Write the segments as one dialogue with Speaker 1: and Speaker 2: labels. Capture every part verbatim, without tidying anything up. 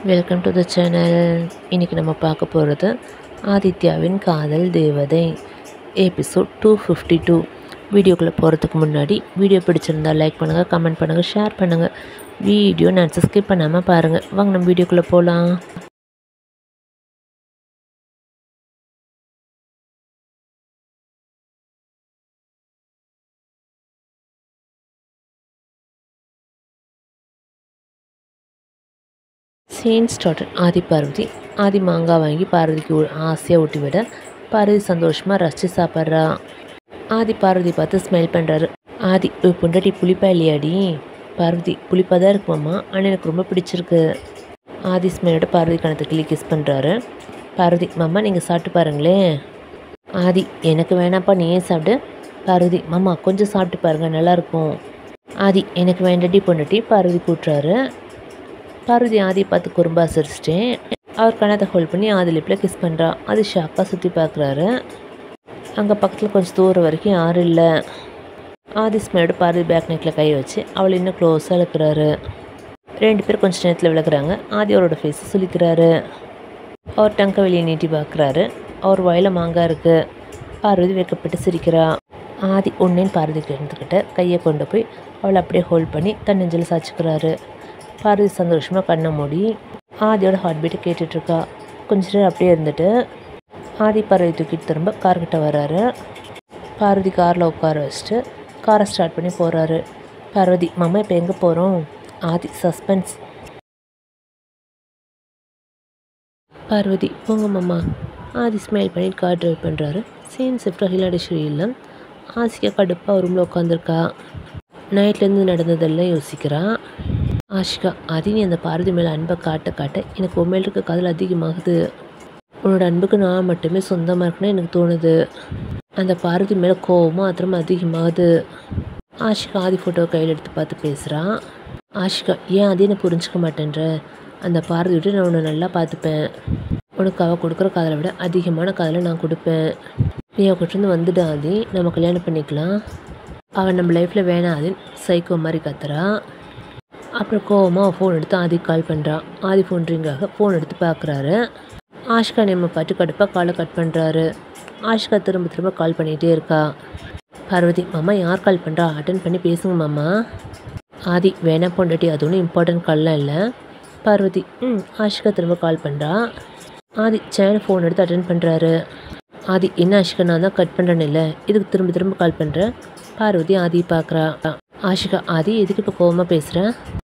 Speaker 1: Welcome to the channel. இன்றைக்கி நம்ம பார்க்க போகிறது ஆதித்யாவின் காதல் தேவதை எபிசோட் டூ ஃபிஃப்டி டூ. வீடியோக்குள்ளே போகிறதுக்கு முன்னாடி வீடியோ பிடிச்சிருந்தால் லைக் பண்ணுங்கள், கமெண்ட் பண்ணுங்கள், ஷேர் பண்ணுங்கள். வீடியோ நான் ஸ்கிப் பண்ணாமல் பாருங்கள். வாங்க நம்ம வீடியோக்குள்ளே போகலாம். Scene started. ஆதி பார்வதி ஆதி மாங்காய் வாங்கி பார்வதிக்கு ஆசையாக ஊட்டி விட பார்வதி சந்தோஷமாக ரசித்து சாப்பிட்றா. ஆதி பார்வதி பார்த்து ஸ்மைல் பண்ணுறாரு. ஆதி பொண்டாட்டி புளிப்பா இல்லையாடி? பார்வதி புளிப்பாக தான் இருக்குமாம்மா, ஆனால் எனக்கு ரொம்ப பிடிச்சிருக்கு. ஆதி ஸ்மைலோட பார்வதி கணத்தை கிளி கிஸ் பண்ணுறாரு. பார்வதி மாமா நீங்கள் சாப்பிட்டு பாருங்களேன். ஆதி எனக்கு வேணாப்பா, நீ ஏன் சாப்பிடு. பார்வதி மாமா கொஞ்சம் சாப்பிட்டு பாருங்கள், நல்லாயிருக்கும். ஆதி எனக்கு வேண்டாட்டி பொண்டாட்டி பார்வதி கூட்டுறாரு. பார்வதி ஆதி பார்த்து குறும்பா சிரிச்சிட்டேன். அவர் கணத்தை ஹோல்ட் பண்ணி ஆதி லிப்பில் கிஸ் பண்ணுறா. ஆதி ஷாக்காக சுற்றி பார்க்குறாரு. அங்கே பக்கத்தில் கொஞ்சம் தூரம் வரைக்கும் யாரும் இல்லை. ஆதி ஸ்மைலோட பார்வதி பேக் நெக்கில் கை வச்சு அவளை இன்னும் க்ளோஸாக இழுக்கிறாரு. ரெண்டு பேர் கொஞ்சம் நேரத்தில் விளக்குறாங்க. ஆதி அவரோட ஃபேஸை சுளிக்கிறாரு. அவர் டங்கை வெளியே நீட்டி பார்க்குறாரு. அவர் வாயில் மாங்காய் இருக்குது. பார்வதி வைக்கப்பட்டு சிரிக்கிறா. ஆதி ஒன்னேன்னு பார்வதி கிட்டக்கிட்ட கையை கொண்டு போய் அவளை அப்படியே ஹோல்ட் பண்ணி தன் நெஞ்சில் சாய்ச்சிக்கிறாரு. பார்வதி சந்தோஷமாக கண்ணை மூடி ஆதியோட ஹார்ட் பீட்டை கேட்டுட்ருக்கா. கொஞ்ச நேரம் அப்படியே இருந்துட்டு ஆதி பார்வதி தூக்கிட்டு திரும்ப கார்கிட்ட வர்றாரு. பார்வதி காரில் உட்கார வச்சுட்டு காரை ஸ்டார்ட் பண்ணி போகிறாரு. பார்வதி மாமா இப்போ எங்கே போகிறோம்? ஆதி சஸ்பென்ஸ். பார்வதி போங்க மாமா. ஆதி ஸ்மைல் பண்ணி கார் ட்ரைவ் பண்ணுறாரு. சீன் ஷிஃப்ட் ஹிலாடேஸ்வரி இல்லம். ஆசிகா கடுப்பாக ரூமில் உட்காந்துருக்கா. நைட்லேருந்து நடந்ததெல்லாம் யோசிக்கிறா. ஆஷிகா ஆதி நீ அந்த பார்வதி மேலே அன்பை காட்ட காட்ட எனக்கு உண்மையில் இருக்க காதல் அதிகமாகுது. உன்னோட அன்புக்கு நான் மட்டுமே சொந்தமாக இருக்குன்னு எனக்கு தோணுது. அந்த பார்வதி மேலே கோவமும் ஆத்திரமும் அதிகமாகுது. ஆஷிகா ஆதி ஃபோட்டோவை கையில் எடுத்து பார்த்து பேசுகிறான். ஆஷிகா ஏன் ஆதி என்னை புரிஞ்சிக்க மாட்டேன்ற? அந்த பார்வதி விட்டு நான் உன்னை நல்லா பார்த்துப்பேன். உனக்கு அவள் கொடுக்குற காதலை விட அதிகமான காதலை நான் கொடுப்பேன். நீ அவகிட்டருந்து வந்துடு ஆதி, நம்ம கல்யாணம் பண்ணிக்கலாம். அவன் நம்ம லைஃப்பில் வேணாம் ஆதின்னு சைக்கோ மாதிரி கத்துறா. அப்புறம் கோவமாக ஃபோன் எடுத்து ஆதி கால் பண்ணுறான். ஆதி ஃபோன் ரிங்காக ஃபோன் எடுத்து பார்க்குறாரு. ஆஷிகா நேமை பார்த்து கடுப்பாக காலை கட் பண்ணுறாரு. ஆஷிகா திரும்ப திரும்ப கால் பண்ணிகிட்டே இருக்கா. பார்வதி மாமா யார் கால் பண்ணுறா, அட்டன் பண்ணி பேசுங்க மாமா. ஆதி வேணாம் பொண்டாட்டி, அது ஒன்றும் இம்பார்ட்டன்ட் கால்லாம் இல்லை. பார்வதி ம் ஆஷிகா திரும்ப கால் பண்ணுறா. ஆதி சேனல் ஃபோன் எடுத்து அட்டன் பண்ணுறாரு. ஆதி என்ன ஆஷிகா நான் தான் கட் பண்ணுறேன்னு இல்லை, இதுக்கு திரும்ப திரும்ப கால் பண்ணுறேன். பார்வதி ஆதி பார்க்குறா. ஆஷிகா ஆதி எதுக்கு இப்போ கோவமாக பேசுகிறேன்?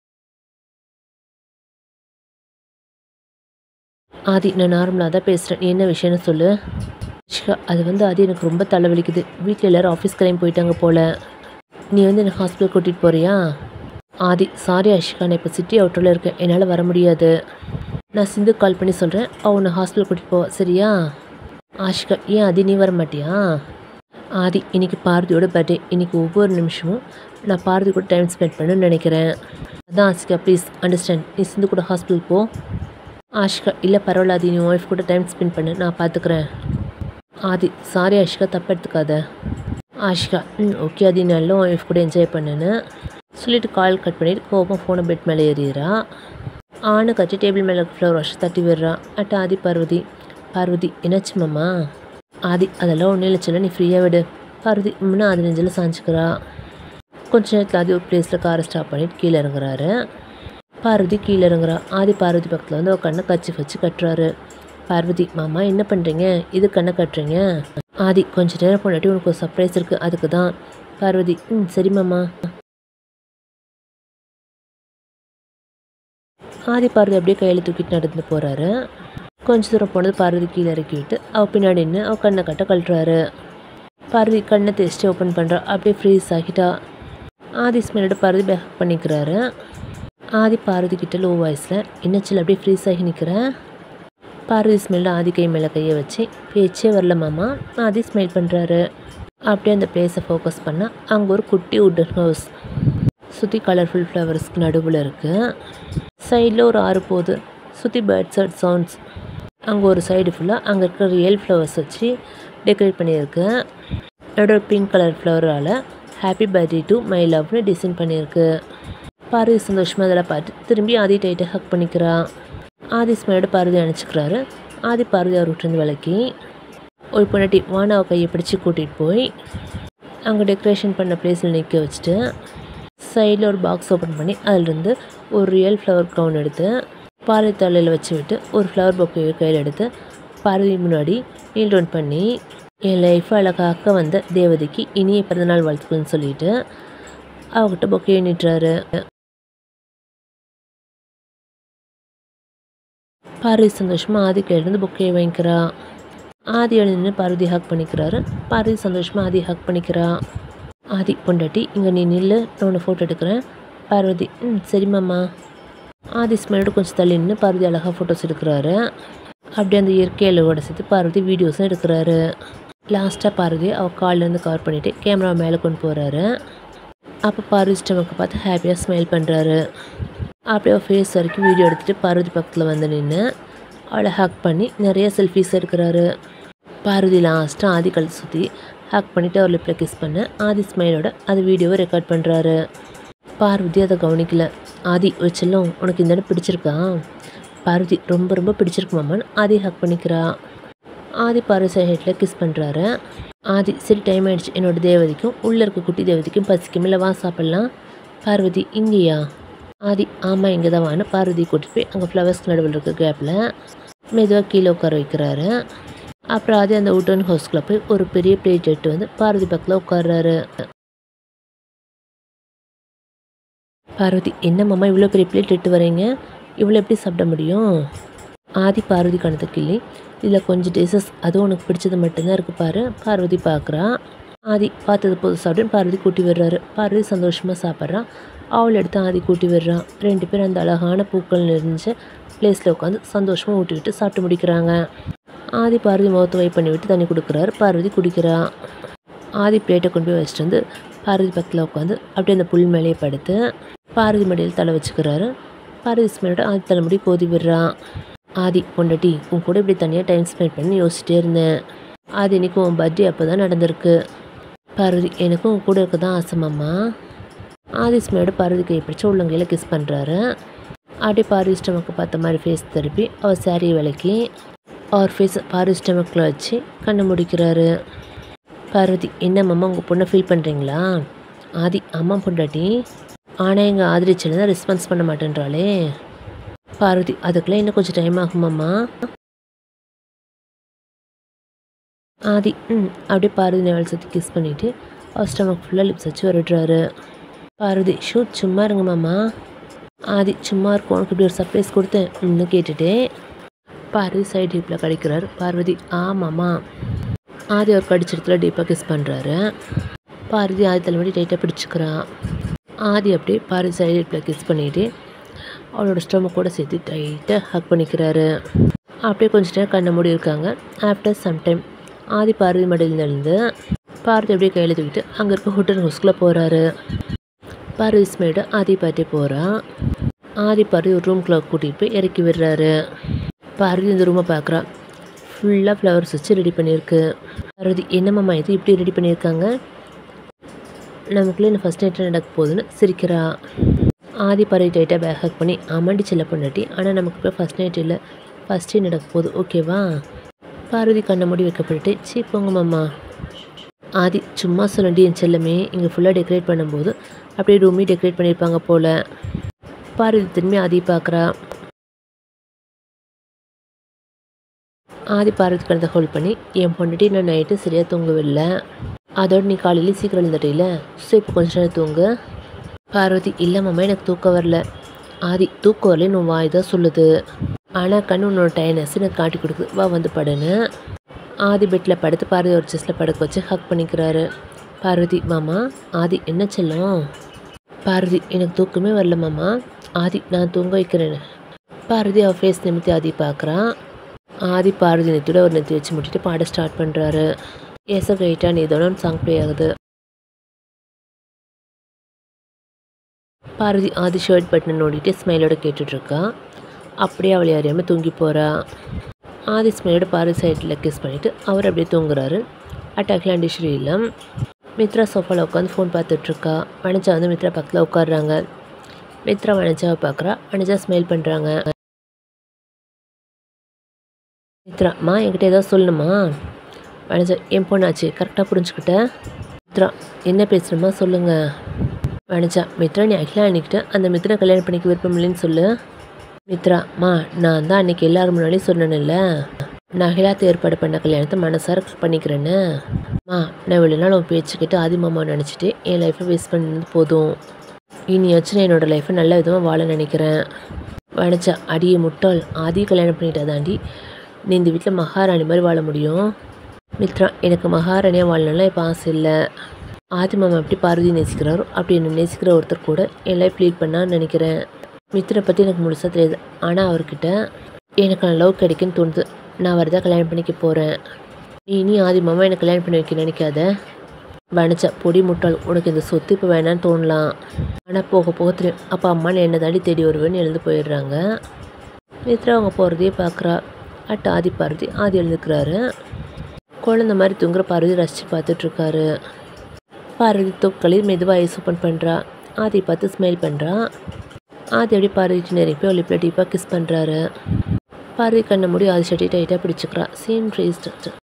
Speaker 1: ஆதி நான் நார்மலாக தான் பேசுகிறேன், நீ என்ன விஷயம்னு சொல்லு. ஆஷிகா அது வந்து ஆதி எனக்கு ரொம்ப தலைவலிக்குது. வீட்டில் எல்லோரும் ஆஃபீஸ் கிளம்பி போயிட்டாங்க போல். நீ வந்து என்னை ஹாஸ்பிட்டல் கூட்டிகிட்டு போகிறியா? ஆதி சாரி ஆஷிகா, நான் இப்போ சிட்டி அவுட்டரில் இருக்கேன், என்னால் வர முடியாது. நான் சிந்து கால் பண்ணி சொல்கிறேன், அவள் உன்னை ஹாஸ்பிட்டல் கூட்டிகிட்டு போவா சரியா? ஆஷிகா ஏன் ஆதி நீ வர மாட்டியா? ஆதி இன்றைக்கி பார்வதியோட பர்த்டே. இன்றைக்கி ஒவ்வொரு நிமிஷமும் நான் பார்வதி கூட டைம் ஸ்பெண்ட் பண்ணணும்னு நினைக்கிறேன். அதான் ஆஷிகா ப்ளீஸ் அண்டர்ஸ்டாண்ட், நீ சிந்து கூட ஹாஸ்பிட்டல் போ. ஆஷிகா இல்லை பரவாயில்ல ஆதி, நீ ஒய்ஃப் கூட டைம் ஸ்பெண்ட் பண்ணு, நான் பார்த்துக்குறேன். ஆதி சாரி ஆஷிகா தப்பு எடுத்துக்காத. ஆஷிகா ம் ஓகே ஆதி, நல்லா ஒய்ஃப் கூட என்ஜாய் பண்ணுன்னு சொல்லிவிட்டு கால் கட் பண்ணிவிட்டு கோபம் ஃபோனை பெட் மேலே ஏறிடுறா. ஆணு கட்டி டேபிள் மேலே ஃப்ளவர் வாஷ் தட்டி விடுறா. அட்ட ஆதி பார்வதி பார்வதி என்னாச்சு மாமா? ஆதி அதெல்லாம் ஒன்றும் இல்லை சொல்ல, நீ ஃப்ரீயாக விடு. பார்வதி முன்னே ஆதி நெஞ்சில் சாஞ்சிக்கிறா. கொஞ்ச நேரத்தில் ஆதி ஒரு பிளேஸில் காரை ஸ்டாப் பண்ணிவிட்டு கீழே இறங்குறாரு. பார்வதி கீழே இறங்குறா. ஆதி பார்வதி பக்கத்தில் வந்து அவர் கண்ணை கச்சி வச்சு கட்டுறாரு. பார்வதி மாமா என்ன பண்ணுறீங்க, இது கண்ணை கட்டுறீங்க? ஆதி கொஞ்சம் நேரம் பொண்டாட்டி உனக்கு ஒரு சர்ப்ரைஸ் இருக்குது, அதுக்கு தான். பார்வதி ம் சரி மாமா. ஆதி பார்வதி அப்படியே கையில் தூக்கிட்டு நடந்து போகிறாரு. கொஞ்சம் தூரம் போனது பார்வதி கீழே இறக்கிவிட்டு அவள் பின்னாடி நின்று அவள் கண்ணை கட்ட கழட்டுறாரு. பார்வதி கண்ணை தேய்ச்சிட்டு ஓப்பன் பண்ணுறா. அப்படியே ஃப்ரீஸ் ஆகிட்டா. ஆதி ஸ்மெல்லோட பார்வதி பேக் பண்ணிக்கிறாரு. ஆதி பார்வதி கிட்ட லோ வாய்ஸில் என்னச்சில் அப்படியே ஃப்ரீஸ் ஆகி நிற்கிறேன். பார்வதி ஸ்மெல்ல ஆதி கை மேலே கையை வச்சு பேச்சே வரல மாமா. ஆதி ஸ்மைல் பண்ணுறாரு. அப்படியே அந்த பிளேஸை ஃபோக்கஸ் பண்ணால் அங்கே ஒரு குட்டி வுட்டன் ஹவுஸ் சுற்றி கலர்ஃபுல் ஃப்ளவர்ஸ்க்கு நடுவில் இருக்குது. சைடில் ஒரு ஆறு போகுது. சுற்றி பேர்ட்ஸ் அட் சவுண்ட்ஸ். அங்கே ஒரு சைடு ஃபுல்லாக அங்கே இருக்கிற ரியல் ஃப்ளவர்ஸ் வச்சு டெக்கரேட் பண்ணியிருக்கு. நடுவில் பிங்க் கலர் ஃப்ளவரால் ஹாப்பி பர்த்டே டு மை லவ்னு டிசைன் பண்ணியிருக்கு. பார்வதி சந்தோஷமாக அதெல்லாம் பார்த்து திரும்பி ஆதி டைட்டை ஹக் பண்ணிக்கிறா. ஆதி ஸ்மைலோட பார்வதி அணைச்சிக்கிறாரு. ஆதி பார்வதி அவர் விட்டுருந்து விளக்கி ஒரு பொண்டாட்டி வானாவை கையை பிடிச்சி கூட்டிகிட்டு போய் அங்கே டெக்கரேஷன் பண்ண பிளேஸில் நிற்க வச்சுட்டு சைடில் ஒரு பாக்ஸ் ஓப்பன் பண்ணி அதிலிருந்து ஒரு ரியல் ஃப்ளவர் க்ரௌன் எடுத்து பார்வதி தலையில் வச்சு விட்டு ஒரு ஃப்ளவர் பொக்கே கையில் எடுத்து பார்வதி முன்னாடி நீல் டவுன் பண்ணி என் லைஃப்பை அழகாக்க வந்த தேவதைக்கு இனிய பிறந்தநாள் வாழ்த்துக்கள்னு சொல்லிட்டு அவகிட்ட பொக்கே நீட்டுறாரு. பார்வதி சந்தோஷமாக ஆதி கையிலேருந்து பொக்கையை வாங்கிக்கிறா. ஆதி எழுந்து பார்வதி ஹக் பண்ணிக்கிறாரு. பார்வதி சந்தோஷமாக ஆதி ஹக் பண்ணிக்கிறா. ஆதி பொண்டாட்டி இங்கே நீ நில்லு, நான் உன்னை ஃபோட்டோ எடுக்கிறேன். பார்வதி ம் சரிம்மாம்மா. ஆதி ஸ்மைலோட கொஞ்சம் தள்ளி நின்று பார்வதி அழகாக ஃபோட்டோஸ் எடுக்கிறாரு. அப்படியே அந்த இயற்கையோட சேர்த்து பார்வதி வீடியோஸும் எடுக்கிறாரு. லாஸ்ட்டாக பார்வதி அவள் கால்லேருந்து கவர் பண்ணிவிட்டு கேமரா மேலே கொண்டு போகிறாரு. அப்போ பார்வதி ஸ்டமக்கை பார்த்து ஹாப்பியாக ஸ்மைல் பண்ணுறாரு. அப்படியே அவள் ஃபேஸ் வரைக்கும் வீடியோ எடுத்துகிட்டு பார்வதி பக்கத்தில் வந்து நின்று அவளை ஹக் பண்ணி நிறைய செல்ஃபீஸ் எடுக்கிறாரு. பார்வதி லாஸ்ட்டாக ஆதி கழுத்து சுற்றி ஹக் பண்ணிவிட்டு அவர் லிப்பில் கிஸ் பண்ண ஆதி ஸ்மைலோட அது வீடியோவை ரெக்கார்ட் பண்ணுறாரு. பார்வதி அதை கவனிக்கல. ஆதி வச்செல்லாம் உனக்கு இந்த இடம் பிடிச்சிருக்கா? பார்வதி ரொம்ப ரொம்ப பிடிச்சிருக்குமாமான்னு ஆதி ஹக் பண்ணிக்கிறா. ஆதி பார்வதி சைடில் கிஸ் பண்ணுறாரு. ஆதி சரி டைம் ஆகிடுச்சு, என்னோட தேவதைக்கும் உள்ளே இருக்க குட்டி தேவதைக்கும் பசிக்கும் இல்லை, வா சாப்பிட்லாம். பார்வதி இங்கேயா? ஆதி ஆமாம் இங்கே தான் வான்னு பார்வதி கூட்டிகிட்டு போய் அங்கே ஃப்ளவர்ஸ் நடுவில் இருக்க கேப்பில் மெதுவாக கீழே உட்கார வைக்கிறாரு. அப்புறம் ஆதி அந்த உட்டன் ஹவுஸ்குள்ளே போய் ஒரு பெரிய பிளேட் எடுத்து வந்து பார்வதி பக்கத்தில் உட்கார்றாரு. பார்வதி என்னம்மாம்மா இவ்வளோ பெரிய பிளேட் எடுத்து வரீங்க, இவ்வளோ எப்படி சாப்பிட முடியும்? ஆதி பார்வதி கணத்தை கிள்ளி இதில் கொஞ்சம் டிஷஸ் அதுவும் உனக்கு பிடிச்சது மட்டும்தான் இருக்குது பாரு. பார்வதி பார்க்குறா. ஆதி பார்த்தது போது சாப்பிட்டு பார்வதி கூட்டி விடுறாரு. பார்வதி சந்தோஷமாக சாப்பிட்றான். அவள் எடுத்து ஆதி கூட்டி விடுறான். ரெண்டு பேரும் அந்த அழகான பூக்கள் நிறைஞ்ச பிளேஸில் உட்காந்து சந்தோஷமாக ஊட்டி விட்டு சாப்பிட்டு முடிக்கிறாங்க. ஆதி பார்வதி முகத்தை வை பண்ணி விட்டு தண்ணி கொடுக்குறாரு. பார்வதி குடிக்கிறா. ஆதி பிளேட்டை கொண்டு போய் வச்சுட்டு வந்து பார்வதி பக்கத்தில் உட்காந்து அப்படியே அந்த புல் மேலேயே படுத்து பார்வதி மடியில் தலை வச்சுக்கிறாரு. பார்வதி ஸ்மைலோட ஆதி தலைமுடி கோதி விடுறான். ஆதி பொண்டாட்டி உன் கூட இப்படி தனியாக டைம் ஸ்பெண்ட் பண்ணி யோசிச்சுட்டே இருந்தேன். ஆதி இன்னைக்கு உன் பர்த்டே அப்போ தான் நடந்திருக்கு. பார்வதி எனக்கும் உன் கூட இருக்க தான் ஆசைமாம்மா. ஆதி ஸ்மைலோட பார்வதி கையை பிடிச்சி உள்ளங்கையில் கிஸ் பண்ணுறாரு. அப்படியே பார்வதி ஸ்டமக்கை பார்த்த மாதிரி ஃபேஸ் திருப்பி அவர் சாரியை விளக்கி அவர் ஃபேஸ் பார்வதி ஸ்டமக்கில் வச்சு கண்ணை முடிக்கிறாரு. பார்வதி என்னம்மாம்மா உங்கள் பொண்ணை ஃபீல் பண்ணுறீங்களா? ஆதி அம்மா பொண்டாட்டி ஆனால் எங்கள் ஆதரிச்சல தான் ரெஸ்பான்ஸ் பண்ண மாட்டேன்றாளே. பார்வதி அதுக்குள்ளே இன்னும் கொஞ்சம் டைம் ஆகுமாம்மா. ஆதி ம் அப்படியே பார்வதி நெவல் சுற்றி கிஸ் பண்ணிவிட்டு அவர் ஸ்டமக் ஃபுல்லாக லிப்ஸ் வச்சு வருடுறாரு. பார்வதி ஷூட் சும்மா இருங்கம்மாம்மா. ஆதி சும்மா இருக்கும், உனக்கு இப்படி ஒரு சர்ப்ரைஸ் கொடுத்தேன் இன்னும் கேட்டுட்டே பார்வதி சைடு ஹிப்பில் கடிக்கிறார். பார்வதி ஆமாம்மா. ஆதி அவர் கடிச்சிடத்துல டீப்பாக கிஸ் பண்ணுறாரு. பார்வதி ஆதி தலைமுடி டைட்டாக பிடிச்சிக்கிறான். ஆதி அப்படியே பார்வதி சைடு ஹிப்பில் கிஸ் பண்ணிவிட்டு அவளோட ஸ்டொமக் கூட சேர்த்து டைட்டாக ஹக் பண்ணிக்கிறாரு. அப்படியே கொஞ்சம் நேரம் கண்ணை மூடி இருக்காங்க. ஆஃப்டர் சம்டைம் ஆதி பார்வதி மடியில் இருந்து பார்வதி அப்படியே கையில் தூக்கிட்டு அங்கே இருக்க ஹோட்டல் ஹவுஸ்குள்ளே போகிறாரு. பார்வதி ஸ்மைலோட ஆதி பார்ட்டி போகிறான். ஆதி பார்வதி ஒரு ரூம்குள்ளே கூட்டிகிட்டு போய் இறக்கி விடுறாரு. பார்வதி இந்த ரூமை பார்க்குறா. ஃபுல்லாக ஃப்ளவர்ஸ் வச்சு ரெடி பண்ணியிருக்கு. பார்வதி என்னம்மா இது இப்படி ரெடி பண்ணியிருக்காங்க, நமக்குள்ளே என்ன ஃபஸ்ட் நைட்டில் நடக்க போகுதுன்னு சிரிக்கிறா. ஆதி பார்வதி டைட்டாக பேக் ஹக் பண்ணி ஆமாண்டி செல்ல பொண்டாட்டி, ஆனால் நமக்கு இப்போ ஃபஸ்ட் நைட் இல்லை ஃபஸ்ட் டே நடக்க போகுது ஓகேவா? பார்வதி கண்ணை மூடி வைக்கப்பட்டு சீ போங்க மாமா. ஆதி சும்மா சொல்லண்டி என் செல்லமே, இங்கே ஃபுல்லாக டெக்கரேட் பண்ணும்போது அப்படியே ரூமே டெக்கரேட் பண்ணியிருப்பாங்க போல். பார்வதி திரும்பி ஆதி பார்க்குறா. ஆதி பார்வதி கணத்தை ஹோல்ட் பண்ணி என் பொண்டாட்டி நான் நைட்டு சரியாக தூங்கவில்லை, அதோடு நீ காலையில் சீக்கிரம் எழுந்துட்டில, ஸோ இப்போ கொஞ்சம் நேரம் தூங்கு. பார்வதி இல்லை மாமா எனக்கு தூக்கம் வரல. ஆதி தூக்கம் வரல உன் வாய் தான் சொல்லுது, ஆனால் கண்ணு உன்னோட டயர்னஸ் எனக்கு காட்டி கொடுக்குது, வா வந்து படுன்னு. ஆதி பெட்டில் படுத்து பார்வதி ஒரு செஸ்ஸில் படுக்க வச்சு ஹக் பண்ணிக்கிறாரு. பார்வதி மாமா. ஆதி என்ன செல்லம்? பார்வதி எனக்கு தூக்கமே வரல மாமா. ஆதி நான் தூங்க வைக்கிறேன்னு. பார்வதி அவள் ஃபேஸ் நிமித்தி ஆதி பார்க்குறான். ஆதி பார்வதி நெத்தியோட ஒரு நெத்தி வச்சு முட்டிட்டு பாட ஸ்டார்ட் பண்ணுறாரு. ஏச கைட்டா நீ இதோட சாங் ப்ளே ஆகுது. பார்வதி ஆதி ஷர்ட் பட்டனை நோண்டிட்டு ஸ்மைலோட கேட்டுட்ருக்கா. அப்படியே அவளை அறியாமல் தூங்கி போகிறா. ஆதி ஸ்மைலோட பார்வதி சைடில் கிஸ் பண்ணிவிட்டு அவர் அப்படியே தூங்குறாரு. அட்டாக்லாண்டி ஸ்ரீலம் மித்ரா சோஃபாவில் உட்காந்து ஃபோன் பார்த்துட்ருக்கா. வனஜா வந்து மித்ரா பக்கத்தில் உட்காடுறாங்க. மித்ரா வனஜாவை பார்க்குறா. வனஜா ஸ்மைல் பண்ணுறாங்க. மித்ரா மா என்கிட்ட ஏதாவது சொல்லணுமா? வனஜா என் பொண்ணாச்சு கரெக்டாக புரிஞ்சுக்கிட்டேன். மித்ரா என்ன பேசுகிறோமா சொல்லுங்கள். வனஜா மித்ரா நீ அகிலா அன்னிக்கிட்ட அந்த மித்ரா கல்யாணம் பண்ணிக்க விருப்பம் இல்லைன்னு சொல்லு. மித்ரா மா நான் தான் அன்றைக்கி எல்லோரும் முன்னாடியும் சொன்னேன்ல, நான் அகிலாத்தை ஏற்பாடு பண்ண கல்யாணத்தை மனசார பண்ணிக்கிறேன்னு. மா நான் இவ்வளோ நாள் உன் பேச்சுக்கிட்டு ஆதி மாமாவை நினச்சிட்டு என் லைஃப்பை வேஸ்ட் பண்ணது போதும். இனியாச்சும் நான் என்னோடய லைஃப்பை நல்ல விதமாக வாழ நினைக்கிறேன். வனஜா அடியை முட்டாள், ஆதி கல்யாணம் பண்ணிட்டா தாண்டி நீ இந்த வீட்டில் மகாராணி மாதிரி வாழ முடியும். மித்ரா எனக்கு மகாராணியாக வாழணும்லாம் இப்போ ஆசை இல்லை. ஆதி மாமா எப்படி பார்வதி நேசிக்கிறாரோ அப்படி என்னை நேசிக்கிற ஒருத்தர் கூட என் லைஃப் லீட் பண்ணான்னு நினைக்கிறேன். மித்ரை பற்றி எனக்கு முழுசாக தெரியாது, ஆனால் அவர்கிட்ட எனக்கு நான் லவ் கிடைக்குன்னு தோணுது. நான் அவரை தான் கல்யாணம் பண்ணிக்க போகிறேன். நீ இனி ஆதி மாமா எனக்கு கல்யாணம் பண்ணி வைக்க நினைக்காத. வனஜா பொடி முட்டாள், உனக்கு இந்த சொத்து இப்போ வேணான்னு தோணலாம், ஆனால் போக போக தெரியும் அப்பா அம்மான்னு என்னை தாண்டி தேடி வருவேன்னு எழுந்து போயிடுறாங்க. மித்ரா அவங்க போகிறதையே பார்க்குறா. அட்டு ஆதி பார்வதி ஆதி எழுந்துக்கிறாரு. குழந்த மாதிரி தூங்குற பார்வதி ரசித்து பார்த்துட்ருக்காரு. பார்வதி தொக்களி மெதுவாக ஐஸ் ஓப்பன் பண்ணுறா. ஆதி பார்த்து ஸ்மைல் பண்ணுறா. ஆதி அப்படியே பார்வதிக்கு நெருங்கி போய் லிப்பில் டீப்பாக கிஸ் பண்ணுறாரு. பார்வதி கண்ணை மூடி ஆதி சட்டி டைட்டாக பிடிச்சிக்கிறா. சீன் ரீஸ்ட்.